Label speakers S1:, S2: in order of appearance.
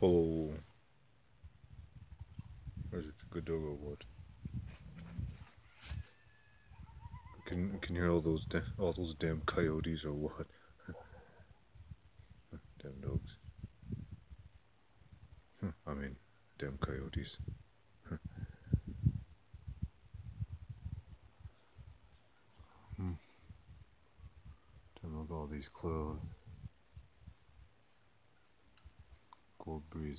S1: Polo. Or is it a good dog or what? Can you hear all those damn coyotes or what? Damn dogs. I mean, damn coyotes. Damn, look at all these clothes. Gold breeze.